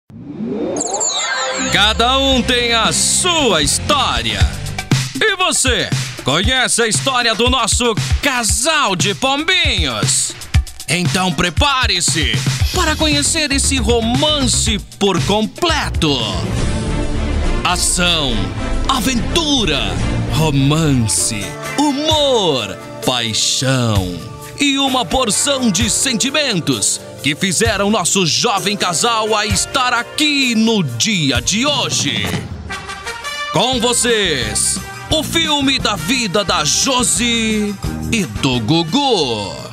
Cada um tem a sua história. E você, conhece a história do nosso casal de pombinhos? Então prepare-se para conhecer esse romance por completo. Ação, aventura, romance, humor, paixão e uma porção de sentimentos que fizeram nosso jovem casal a estar aqui no dia de hoje. Com vocês, o filme da vida da Josi e do Gugu.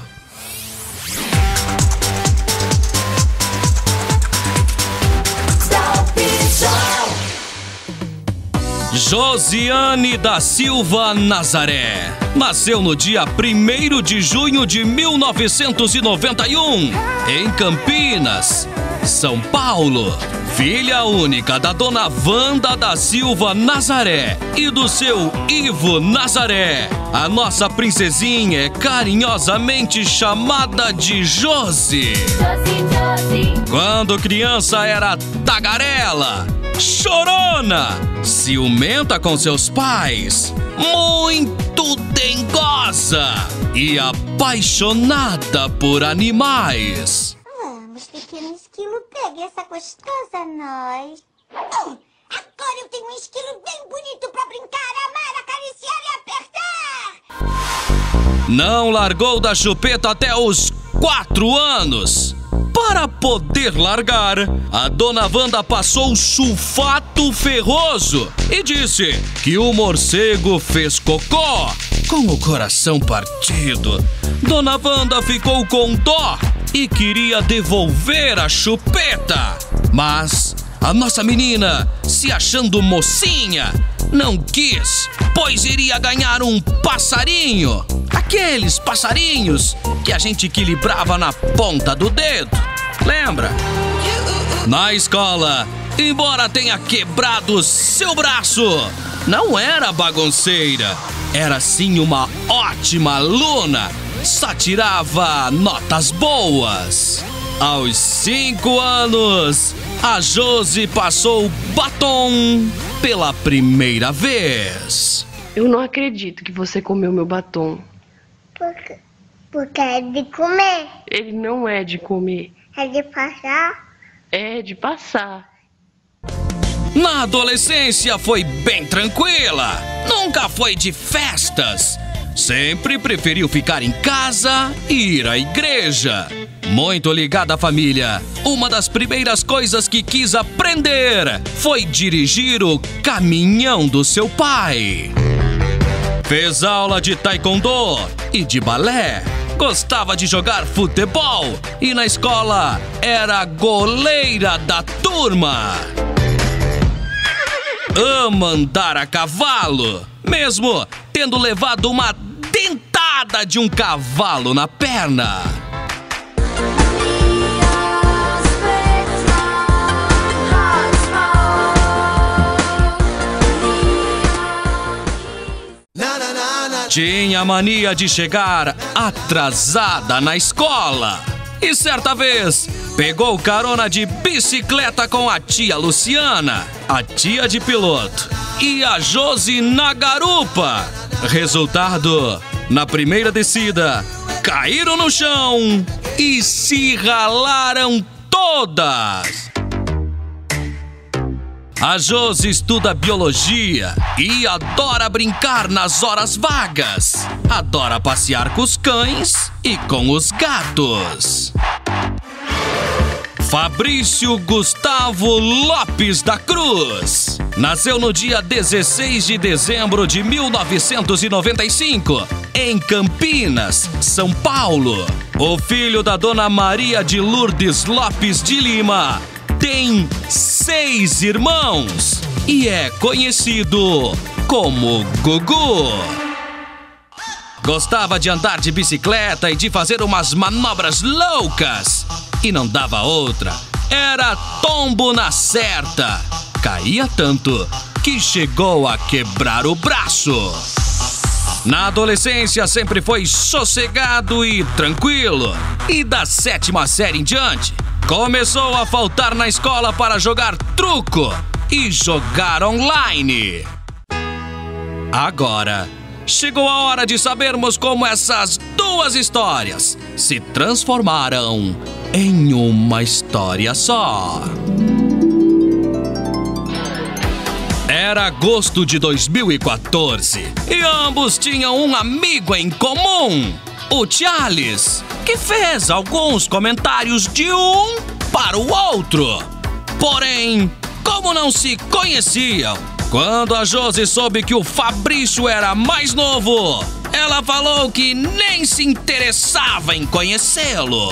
Josiane da Silva Nazaré nasceu no dia 1º de junho de 1991, em Campinas, São Paulo. Filha única da dona Wanda da Silva Nazaré e do seu Ivo Nazaré, a nossa princesinha é carinhosamente chamada de Josi. Quando criança era tagarela, chorona, ciumenta com seus pais, muito dengosa e apaixonada por animais. Vamos, pequeno esquilo, pegue essa gostosa nós. Agora eu tenho um esquilo bem bonito pra brincar, amar, acariciar e apertar. Não largou da chupeta até os 4 anos. Para poder largar, a dona Wanda passou sulfato ferroso e disse que o morcego fez cocô. Com o coração partido, dona Wanda ficou com dó e queria devolver a chupeta. Mas a nossa menina, se achando mocinha, não quis, pois iria ganhar um passarinho. Aqueles passarinhos que a gente equilibrava na ponta do dedo. Lembra? Na escola, embora tenha quebrado seu braço, não era bagunceira. Era sim uma ótima aluna. Só tirava notas boas. Aos 5 anos, a Josi passou batom pela primeira vez. Eu não acredito que você comeu meu batom. Porque é de comer. Ele não é de comer. É de passar. É de passar. Na adolescência foi bem tranquila. Nunca foi de festas. Sempre preferiu ficar em casa e ir à igreja. Muito ligada à família, uma das primeiras coisas que quis aprender foi dirigir o caminhão do seu pai. Fez aula de taekwondo e de balé. Gostava de jogar futebol e na escola era goleira da turma. Ama andar a cavalo, mesmo tendo levado uma dentada de um cavalo na perna. Tinha mania de chegar atrasada na escola. E certa vez, pegou carona de bicicleta com a tia Luciana, a tia de piloto, e a Josi na garupa. Resultado, na primeira descida, caíram no chão e se ralaram todas. A Josi estuda biologia e adora brincar nas horas vagas. Adora passear com os cães e com os gatos. Fabrício Gustavo Lopes da Cruz nasceu no dia 16 de dezembro de 1995, em Campinas, São Paulo. O filho da dona Maria de Lourdes Lopes de Lima tem 6 irmãos e é conhecido como Gugu. Gostava de andar de bicicleta e de fazer umas manobras loucas. E não dava outra. Era tombo na certa. Caía tanto que chegou a quebrar o braço. Na adolescência sempre foi sossegado e tranquilo. E da 7ª série em diante, começou a faltar na escola para jogar truco e jogar online. Agora, chegou a hora de sabermos como essas duas histórias se transformaram em uma história só. Era agosto de 2014 e ambos tinham um amigo em comum, o Charles, que fez alguns comentários de um para o outro. Porém, como não se conheciam, quando a Josi soube que o Fabrício era mais novo, ela falou que nem se interessava em conhecê-lo.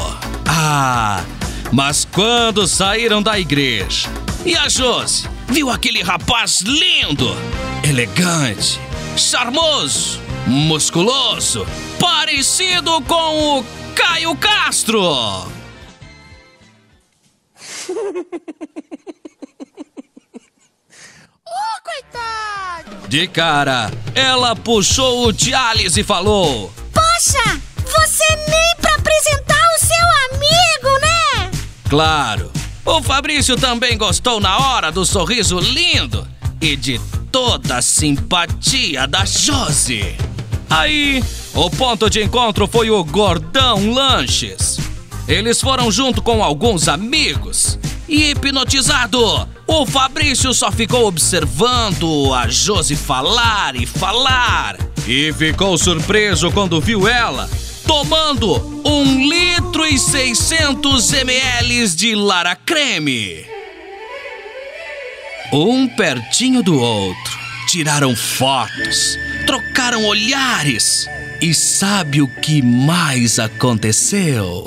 Mas quando saíram da igreja e a Josi viu aquele rapaz lindo, elegante, charmoso, musculoso, parecido com o Caio Castro. Coitado! De cara, ela puxou o Charles e falou: Poxa, você nem pra apresentar o seu amigo, né? Claro, o Fabrício também gostou na hora do sorriso lindo e de toda a simpatia da Josi. Aí, o ponto de encontro foi o Gordão Lanches. Eles foram junto com alguns amigos e, hipnotizado, o Fabrício só ficou observando a Josi falar e falar. E ficou surpreso quando viu ela tomando 1,6 litros de Lara Creme. Um pertinho do outro, tiraram fotos, trocaram olhares. E sabe o que mais aconteceu?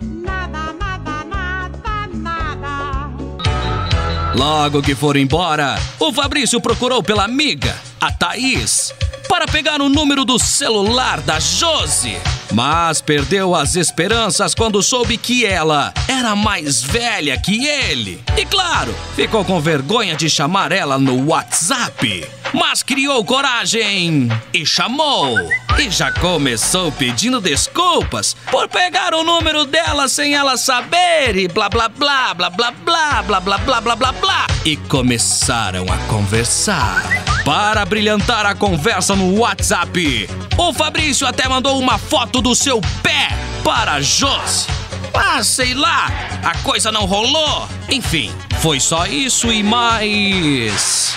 Logo que foram embora, o Fabrício procurou pela amiga, a Thaís, para pegar o número do celular da Josi. Mas perdeu as esperanças quando soube que ela era mais velha que ele. E claro, ficou com vergonha de chamar ela no WhatsApp. Mas criou coragem e chamou. E já começou pedindo desculpas por pegar o número dela sem ela saber e blá blá blá blá blá blá blá blá blá blá blá blá. E começaram a conversar. Para brilhantar a conversa no WhatsApp, o Fabrício até mandou uma foto do seu pé para a Josi. Mas sei lá, a coisa não rolou. Enfim, foi só isso e mais.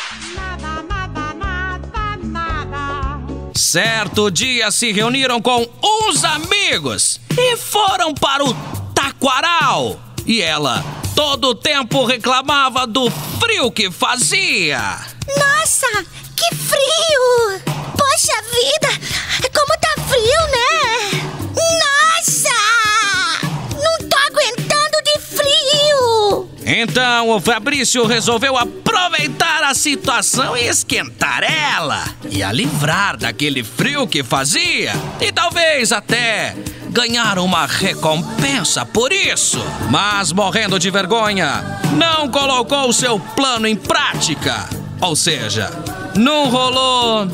Certo dia se reuniram com uns amigos e foram para o Taquaral. E ela todo o tempo reclamava do frio que fazia. Nossa, que frio! Poxa vida, como tá frio, né? Nossa! Não tô aguentando de frio! Então o Fabrício resolveu aproveitar a situação e esquentar ela. E a livrar daquele frio que fazia. E talvez até ganhar uma recompensa por isso. Mas morrendo de vergonha, não colocou seu plano em prática. Ou seja, não rolou.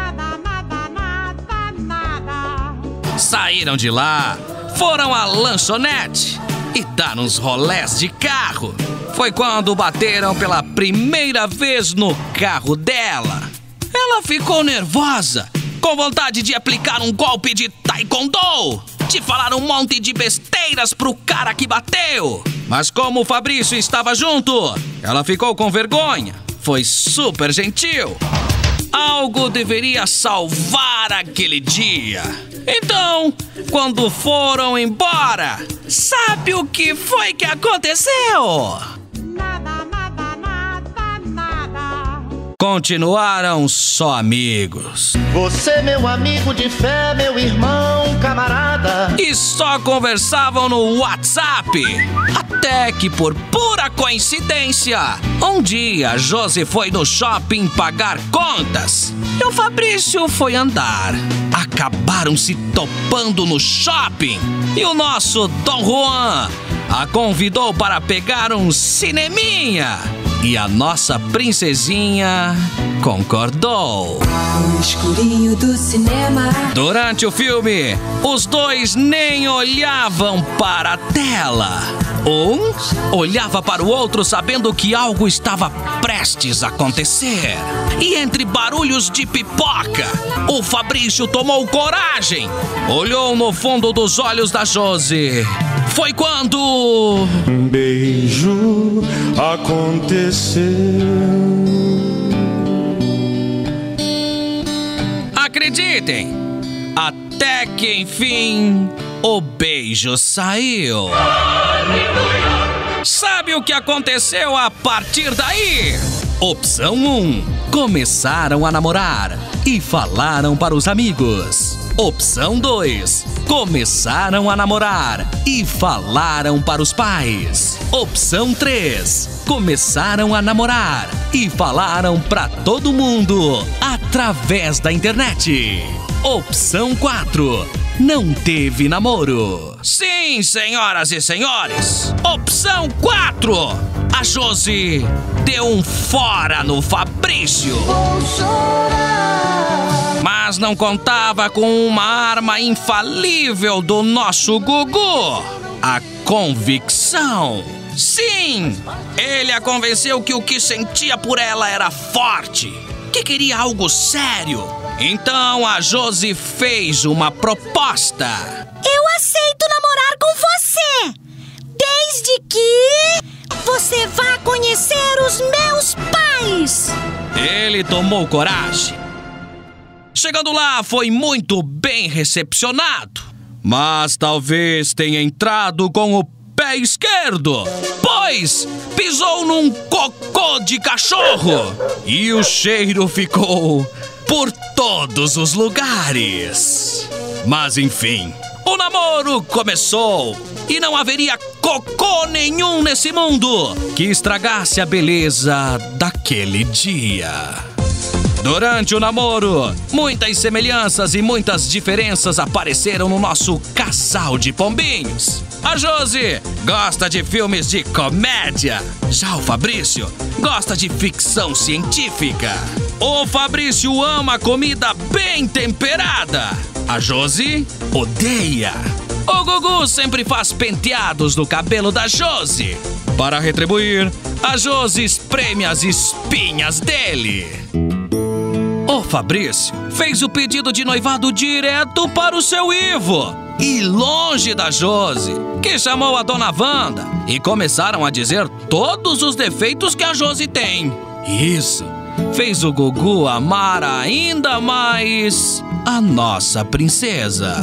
Saíram de lá, foram à lanchonete e deram uns rolés de carro. Foi quando bateram pela primeira vez no carro dela. Ela ficou nervosa, com vontade de aplicar um golpe de taekwondo, de falar um monte de besteiras pro cara que bateu. Mas como o Fabrício estava junto, ela ficou com vergonha. Foi super gentil. Algo deveria salvar aquele dia. Então, quando foram embora, sabe o que foi que aconteceu? Continuaram só amigos. Você, meu amigo de fé, meu irmão, camarada. E só conversavam no WhatsApp. Até que, por pura coincidência, um dia a Josi foi no shopping pagar contas e o Fabrício foi andar. Acabaram se topando no shopping e o nosso Dom Juan a convidou para pegar um cineminha. E a nossa princesinha concordou. No escurinho do cinema. Durante o filme, os dois nem olhavam para a tela. Um olhava para o outro sabendo que algo estava prestes a acontecer. E entre barulhos de pipoca, o Fabrício tomou coragem. Olhou no fundo dos olhos da Josi. Foi quando... Um beijo aconteceu. Acreditem, até que enfim o beijo saiu. Sabe o que aconteceu a partir daí? Opção 1. Começaram a namorar e falaram para os amigos. Opção 2. Começaram a namorar e falaram para os pais. Opção 3. Começaram a namorar e falaram para todo mundo através da internet. Opção 4. Não teve namoro. Sim, senhoras e senhores. Opção 4. A Josi deu um fora no Fabrício. Vou chorar. Mas não contava com uma arma infalível do nosso Gugu: a convicção. Sim, ele a convenceu que o que sentia por ela era forte, que queria algo sério. Então a Josi fez uma proposta. Eu aceito namorar com você, desde que você vá conhecer os meus pais. Ele tomou coragem. Chegando lá, foi muito bem recepcionado, mas talvez tenha entrado com o pé esquerdo, pois pisou num cocô de cachorro e o cheiro ficou por todos os lugares. Mas enfim, o namoro começou e não haveria cocô nenhum nesse mundo que estragasse a beleza daquele dia. Durante o namoro, muitas semelhanças e muitas diferenças apareceram no nosso casal de pombinhos. A Josi gosta de filmes de comédia. Já o Fabrício gosta de ficção científica. O Fabrício ama comida bem temperada. A Josi odeia. O Gugu sempre faz penteados no cabelo da Josi. Para retribuir, a Josi espreme as espinhas dele. O Fabrício fez o pedido de noivado direto para o seu Ivo e longe da Josi, que chamou a Dona Wanda e começaram a dizer todos os defeitos que a Josi tem. Isso fez o Gugu amar ainda mais a nossa princesa.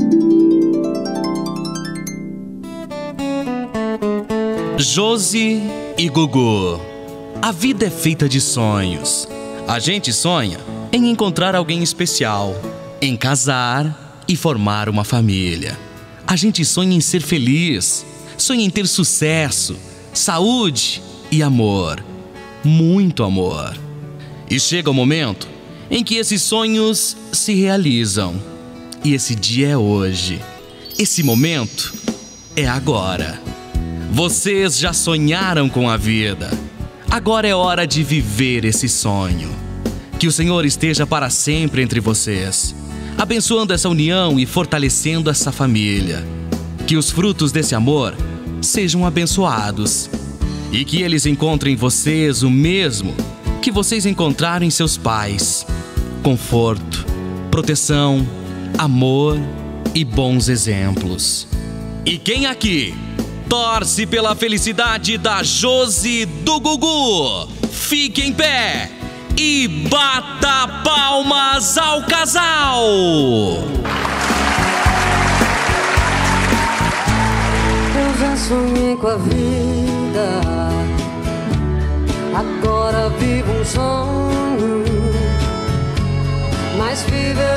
Josi e Gugu. A vida é feita de sonhos. A gente sonha em encontrar alguém especial, em casar e formar uma família. A gente sonha em ser feliz, sonha em ter sucesso, saúde e amor. Muito amor. E chega o momento em que esses sonhos se realizam. E esse dia é hoje. Esse momento é agora. Vocês já sonharam com a vida. Agora é hora de viver esse sonho. Que o Senhor esteja para sempre entre vocês, abençoando essa união e fortalecendo essa família. Que os frutos desse amor sejam abençoados e que eles encontrem em vocês o mesmo que vocês encontraram em seus pais: conforto, proteção, amor e bons exemplos. E quem aqui torce pela felicidade da Josi e do Gugu? Fique em pé e bata palmas ao casal! Eu já sonhei com a vida, agora vivo um sonho mais vivo.